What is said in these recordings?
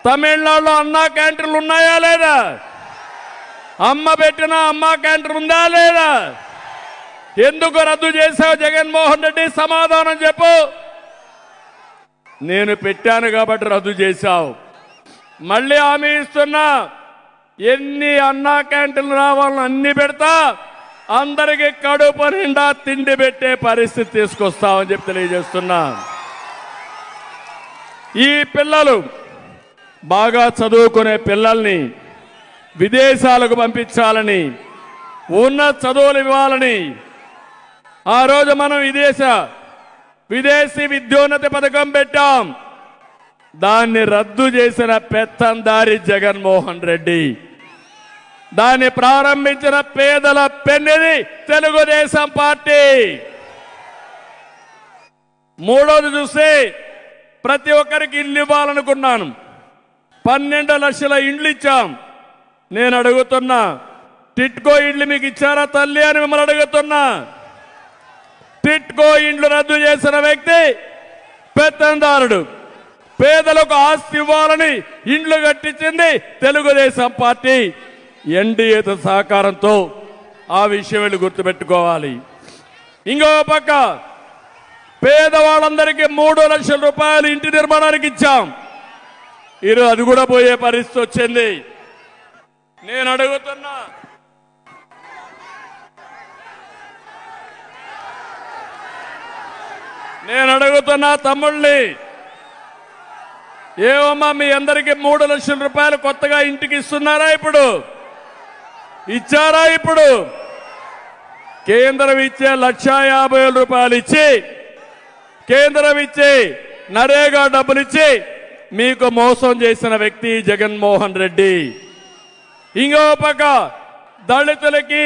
తమిళనాడులో అన్నా క్యాంటీన్లు ఉన్నాయా లేదా? అమ్మ పెట్టిన అమ్మా క్యాంటీన్ ఉందా లేదా? ఎందుకు రద్దు చేశావు జగన్మోహన్ రెడ్డి? సమాధానం చెప్పు. నేను పెట్టాను కాబట్టి రద్దు చేశావు. మళ్ళీ హామీ ఇస్తున్నా, ఎన్ని అన్నా క్యాంటీన్లు రావాలని అన్ని పెడతా, అందరికి కడుపు నిండా తిండి పెట్టే పరిస్థితి తీసుకొస్తామని చెప్పి తెలియజేస్తున్నా. ఈ పిల్లలు బాగా చదువుకునే పిల్లల్ని విదేశాలకు పంపించాలని, ఉన్నత చదువులు ఇవ్వాలని ఆ రోజు మనం విదేశీ విద్యోన్నతి పథకం పెట్టాం. దాన్ని రద్దు చేసిన పెత్తందారి జగన్మోహన్ రెడ్డి. దాన్ని ప్రారంభించిన పేదల పెన్నిది తెలుగుదేశం పార్టీ. మూడోది చూస్తే ప్రతి ఒక్కరికి ఇల్లు ఇవ్వాలనుకున్నాను. 12 లక్షల ఇండ్లు ఇచ్చాం. నేను అడుగుతున్నా, టిట్కో ఇండ్లు మీకు ఇచ్చారా తల్లి అని మిమ్మల్ని అడుగుతున్నా. టిట్కో ఇండ్లు రద్దు చేసిన వ్యక్తి పెత్తందారుడు. పేదలకు ఆస్తి ఇవ్వాలని ఇండ్లు కట్టించింది తెలుగుదేశం పార్టీ. ఎన్డీఏతో సహకారంతో ఆ విషయం వెళ్ళి గుర్తుపెట్టుకోవాలి. ఇంకో పక్క పేదవాళ్ళందరికీ 3 లక్షల రూపాయలు ఇంటి నిర్మాణానికి ఇచ్చాం. ఈరోజు అది కూడా పోయే పరిస్థితి వచ్చింది. నేను అడుగుతున్నా తమ్ముళ్ళని, ఏమమ్మా మీ అందరికీ 3 లక్షల రూపాయలు కొత్తగా ఇంటికి ఇస్తున్నారా? ఇప్పుడు ఇచ్చారా? ఇప్పుడు కేంద్రం ఇచ్చే 1,50,000 రూపాయలు ఇచ్చి, కేంద్రం ఇచ్చే నరేగా డబ్బులు ఇచ్చి మీకు మోసం చేసిన వ్యక్తి జగన్మోహన్ రెడ్డి. ఇంకో పక్క దళితులకి,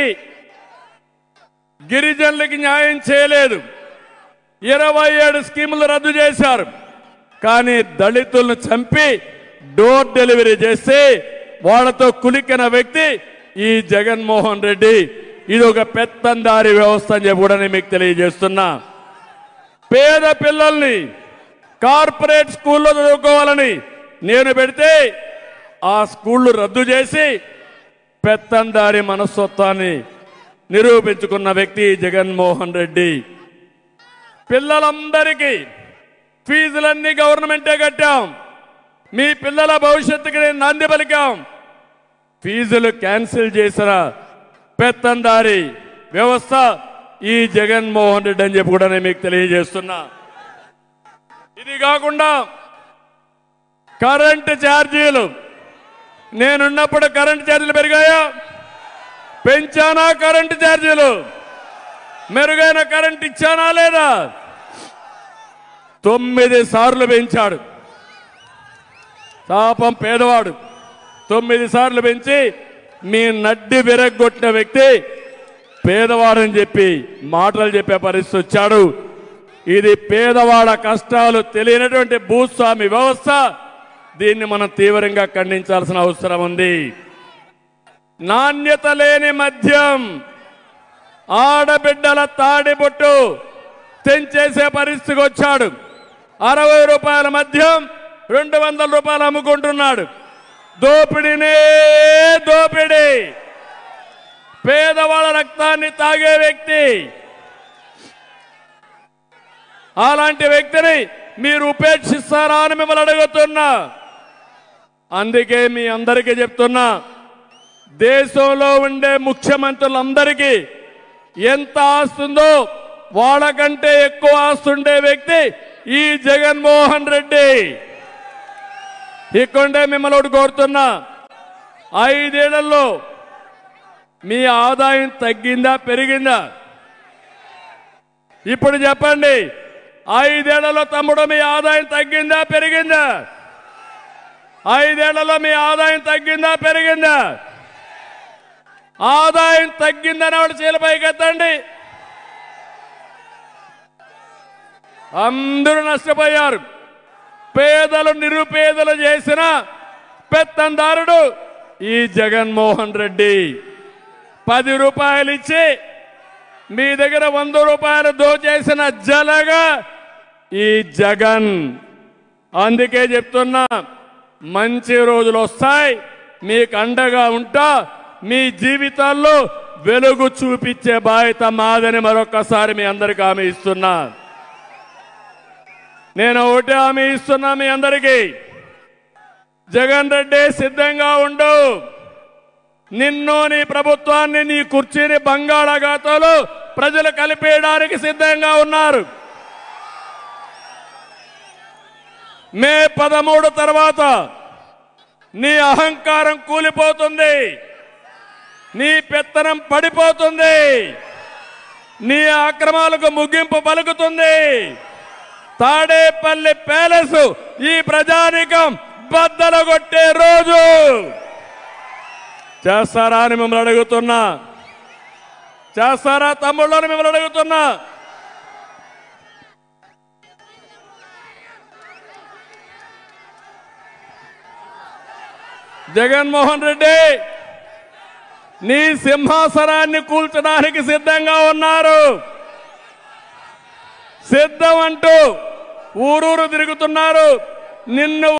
గిరిజనులకి న్యాయం చేయలేదు. 27 స్కీములు రద్దు చేశారు. కానీ దళితులను చంపి డోర్ డెలివరీ చేసి వాళ్ళతో కులికిన వ్యక్తి ఈ జగన్మోహన్ రెడ్డి. ఇది ఒక పెత్తందారి వ్యవస్థ అని చెప్పి కూడా నేను మీకు తెలియజేస్తున్నా. పేద పిల్లల్ని కార్పొరేట్ స్కూల్లో చదువుకోవాలని నేను పెడితే ఆ స్కూళ్లు రద్దు చేసి పెత్తందారి మనస్తత్వాన్ని నిరూపించుకున్న వ్యక్తి జగన్మోహన్ రెడ్డి. పిల్లలందరికీ ఫీజులన్నీ గవర్నమెంటే కట్టాం. మీ పిల్లల భవిష్యత్తుకి నేను నాంది పలికాం. ఫీజులు క్యాన్సిల్ చేసిన పెత్తందారి వ్యవస్థ ఈ జగన్మోహన్ రెడ్డి అని చెప్పి కూడా నేను మీకు తెలియజేస్తున్నా. ఇది కాకుండా కరెంటు ఛార్జీలు, నేనున్నప్పుడు కరెంటు ఛార్జీలు పెరిగాయా? పెంచానా? కరెంటు ఛార్జీలు మెరుగైన కరెంటు ఇచ్చానా లేదా? 9 సార్లు పెంచాడు. పాపం పేదవాడు 9 సార్లు పెంచి మీ నడ్డి విరగొట్టిన వ్యక్తి పేదవాడని చెప్పి మాటలు చెప్పే పరిస్థితి వచ్చాడు. ఇది పేదవాడ కష్టాలు తెలియనటువంటి భూస్వామి వ్యవస్థ. దీన్ని మనం తీవ్రంగా ఖండించాల్సిన అవసరం ఉంది. నాణ్యత లేని మద్యం, ఆడబిడ్డల తాడిబొట్టు తెంచేసే పరిస్థితికి వచ్చాడు. 60 రూపాయల మద్యం 200 రూపాయలు అమ్ముకుంటున్నాడు. దోపిడీనే దోపిడీ. పేదవాళ్ళ రక్తాన్ని తాగే వ్యక్తి. అలాంటి వ్యక్తిని మీరు ఉపేక్షిస్తారా అని మిమ్మల్ని అడుగుతున్నా. అందుకే మీ అందరికీ చెప్తున్నా, దేశంలో ఉండే ముఖ్యమంత్రులందరికీ ఎంత ఆస్తుందో వాళ్ళకంటే ఎక్కువ ఆస్తుండే వ్యక్తి ఈ జగన్మోహన్ రెడ్డి. ఇక్కడే మిమ్మల్ని ఒకటి కోరుతున్నా, 5 ఏళ్లలో మీ ఆదాయం తగ్గిందా పెరిగిందా? ఇప్పుడు చెప్పండి. 5 ఏళ్లలో తమ్ముడు మీ ఆదాయం తగ్గిందా పెరిగిందా? 5 ఏళ్లలో మీ ఆదాయం తగ్గిందా పెరిగిందా? ఆదాయం తగ్గిందని వాడు చేలపైకి ఎత్తండి. అందరూ నష్టపోయారు. పేదలు నిరుపేదలు చేసిన పెత్తందారుడు ఈ జగన్మోహన్ రెడ్డి. 10 రూపాయలు ఇచ్చి మీ దగ్గర 100 రూపాయలు దోచేసిన జలగా ఈ జగన్. అందుకే చెప్తున్నా, మంచి రోజులు వస్తాయి, మీకు అండగా ఉంటా, మీ జీవితాల్లో వెలుగు చూపించే బాధ్యత మాదని మరొకసారి మీ అందరికీ హామీ ఇస్తున్నా. నేను ఒకటే హామీ ఇస్తున్నా మీ అందరికీ, జగన్ రెడ్డి సిద్ధంగా ఉండు. నిన్ను, నీ ప్రభుత్వాన్ని, నీ కుర్చీని బంగాళాఖాతంలో ప్రజలు కలిపేయడానికి సిద్ధంగా ఉన్నారు. మే 13 తర్వాత నీ అహంకారం కూలిపోతుంది, నీ పెత్తనం పడిపోతుంది, నీ అక్రమాలకు ముగింపు పలుకుతుంది. తాడేపల్లి ప్యాలెస్ ఈ ప్రజానీకం బద్దలగొట్టే రోజు. చేస్తారా అని మిమ్మల్ని అడుగుతున్నా, చేస్తారా తమ్ముళ్ళని మిమ్మల్ని అడుగుతున్నా. జగన్మోహన్ రెడ్డి నీ సింహాసనాన్ని కూల్చడానికి సిద్ధంగా ఉన్నారు. సిద్ధం అంటూ ఊరూరు తిరుగుతున్నారు. నిన్ను